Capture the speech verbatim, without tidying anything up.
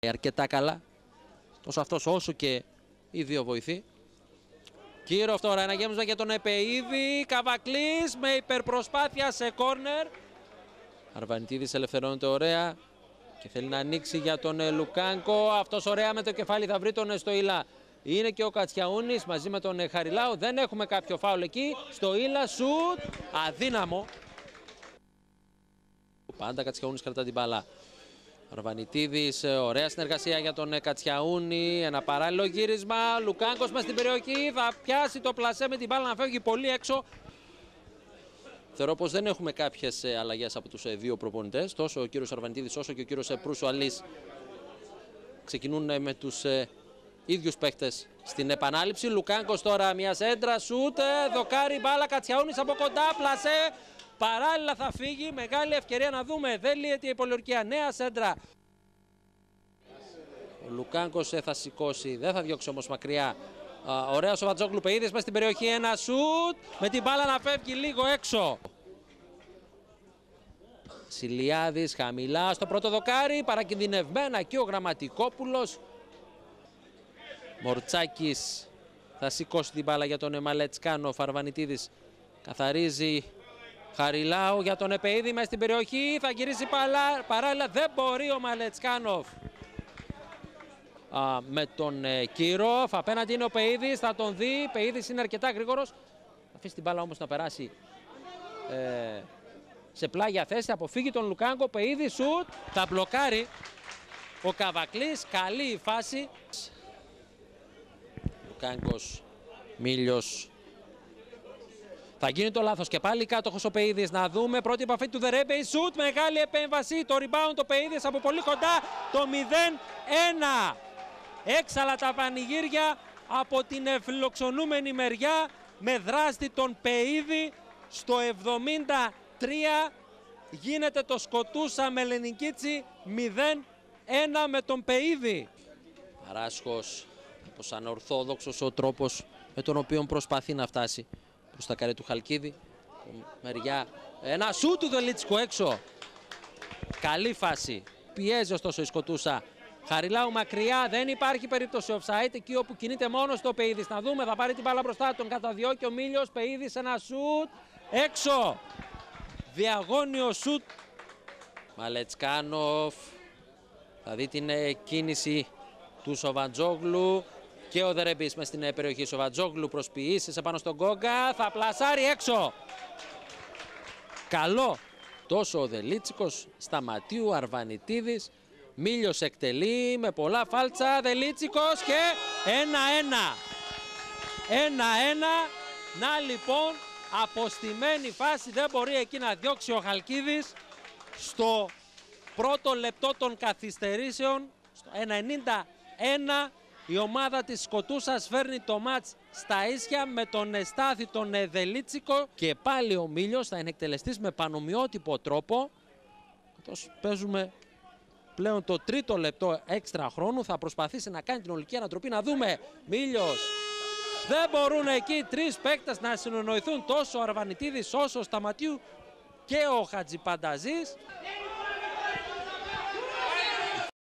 Αρκετά καλά, τόσο αυτός όσο και οι δύο βοηθοί. Κύροφ τώρα, ένα γέμισμα για τον Επεΐδη, Καβακλής με υπερπροσπάθεια σε κόρνερ. Αρβανιτίδης ελευθερώνεται ωραία και θέλει να ανοίξει για τον Λουκάνκο. Αυτός ωραία με το κεφάλι θα βρει τον Στοηλά. Είναι και ο Κατσιαούνης μαζί με τον Χαριλάου. Δεν έχουμε κάποιο φάουλ εκεί. Στοηλά, σουτ, αδύναμο. Πάντα Κατσιαούνης κρατά την μπάλα. Αρβανιτίδης, ωραία συνεργασία για τον Κατσιαούνη. Ένα παράλληλο γύρισμα. Λουκάνκος μέσα στην περιοχή. Θα πιάσει το πλασέ με την μπάλα να φεύγει πολύ έξω. Θεωρώ πως δεν έχουμε κάποιες αλλαγές από τους δύο προπονητές. Τόσο ο κύριος Αρβανιτίδης όσο και ο κύριος Προύσο Αλής ξεκινούν με τους ίδιους παίκτες στην επανάληψη. Λουκάνκος τώρα μια σέντρα, σούτ, δοκάρι μπάλα, Κατσιαούνης από κοντά, πλασέ. Παράλληλα θα φύγει, μεγάλη ευκαιρία να δούμε. Δεν λύεται η πολιορκία, νέα σέντρα. Ο Λουκάνκος θα σηκώσει, δεν θα διώξει όμως μακριά. Ωραίος ο Βατζόγλου, Πεΐδης μέσα στην περιοχή, ένα σούτ. Με την μπάλα να φεύγει λίγο έξω. Σιλιάδης χαμηλά στο πρώτο δοκάρι, παρακινδυνευμένα και ο Γραμματικόπουλος. Μορτσάκης θα σηκώσει την μπάλα για τον Μαλετσκάνοφ. Αρβανιτίδης καθαρίζει. Χαριλάου για τον Επεΐδη μέσα στην περιοχή. Θα γυρίσει παράλληλα. Δεν μπορεί ο Μαλετσκάνοφ Α, με τον ε, Κύροφ. Απέναντι είναι ο Πεΐδης. Θα τον δει. Πεΐδης είναι αρκετά γρήγορος. Θα αφήσει την μπάλα όμως να περάσει ε, σε πλάγια θέση. Αποφύγει τον Λουκάνκο. Πεΐδης σουτ. Θα μπλοκάρει ο Καβακλής. Καλή η φάση. Λουκάνκος, Μίλιος. Θα γίνει το λάθος και πάλι κάτοχος ο Πεΐδης. Να δούμε πρώτη επαφή του Δερέμπεϊ. Σουτ, μεγάλη επέμβαση. Το rebound το Πεΐδης από πολύ κοντά. Το μηδέν ένα. Έξαλα τα πανηγύρια από την ευφιλοξενούμενη μεριά με δράστη τον Πεΐδη. Στο εβδομήντα τρία γίνεται το Σκοτούσα Μελενικίτσι μηδέν ένα με τον Πεΐδη. Παράσχος, πως ανορθόδοξος ο τρόπος με τον οποίο προσπαθεί να φτάσει προς τα καρέ του Χαλκίδη. Μεριά, ένα σου του Δελίτσικο έξω. Καλή φάση. Πιέζει ωστόσο η Σκοτούσα. Χαριλάου μακριά, δεν υπάρχει περίπτωση offside. Εκεί όπου κινείται μόνος το Πεΐδης. Να δούμε, θα πάρει την μπάλα μπροστά, τον καταδιώκει ο Μίλιος. Πεΐδης, ένα σουτ έξω. Διαγώνιο σουτ. Μαλετσκάνοφ. Θα δει την κίνηση του Σοβαντζόγλου. Και ο Δερεμπής μες στην περιοχή. Σοβαντζόγλου προσποιήσει επάνω στον Γκόγκα. Θα πλασάρει έξω. Καλό τόσο ο Δελίτσικος. Σταματίου, Αρβανιτίδης. Μίλιος εκτελεί με πολλά φάλτσα. Δελίτσικος και ένα ένα. ένα ένα. Να λοιπόν, αποστημένη φάση. Δεν μπορεί εκεί να διώξει ο Χαλκίδης. Στο πρώτο λεπτό των καθυστερήσεων. Στο ενενήντα ένα. Η ομάδα της Σκοτούσας φέρνει το μάτς στα ίσια με τον Εστάθη τον Δελίτσικο. Και πάλι ο Μίλιος θα είναι εκτελεστής με πανομοιότυπο τρόπο. Καθώς παίζουμε πλέον το τρίτο λεπτό έξτρα χρόνου. Θα προσπαθήσει να κάνει την ολική ανατροπή. Να δούμε. Μίλιος. Δεν μπορούν εκεί τρεις παίκτες να συνεννοηθούν, τόσο ο Αρβανιτίδης όσο ο Σταματίου και ο Χατζιπανταζής.